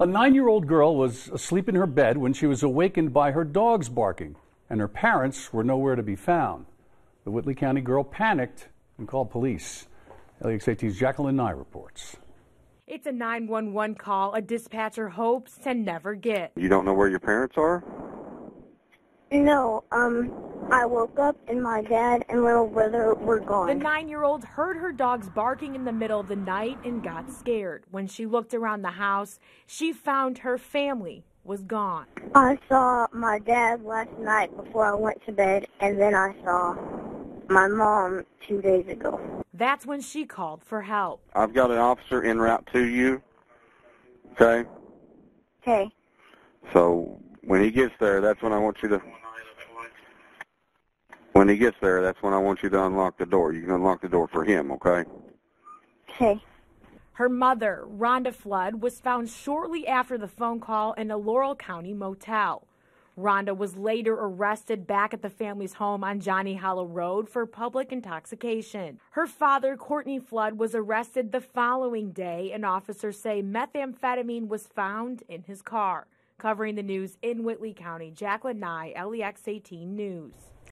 A 9-year-old girl was asleep in her bed when she was awakened by her dogs barking, and her parents were nowhere to be found. The Whitley County girl panicked and called police. LEX18's Jacqueline Nye reports. It's a 911 call a dispatcher hopes to never get. You don't know where your parents are? No, I woke up and my dad and little brother were gone. The 9-year-old heard her dogs barking in the middle of the night and got scared. When she looked around the house, she found her family was gone. I saw my dad last night before I went to bed, and then I saw my mom 2 days ago. That's when she called for help. I've got an officer en route to you, okay? Okay. So when he gets there, that's when I want you to... When he gets there, that's when I want you to unlock the door. You can unlock the door for him, okay? Okay. Her mother, Rhonda Flood, was found shortly after the phone call in a Laurel County motel. Rhonda was later arrested back at the family's home on Johnny Hollow Road for public intoxication. Her father, Courtney Flood, was arrested the following day, and officers say methamphetamine was found in his car. Covering the news in Whitley County, Jacqueline Nye, LEX18 News.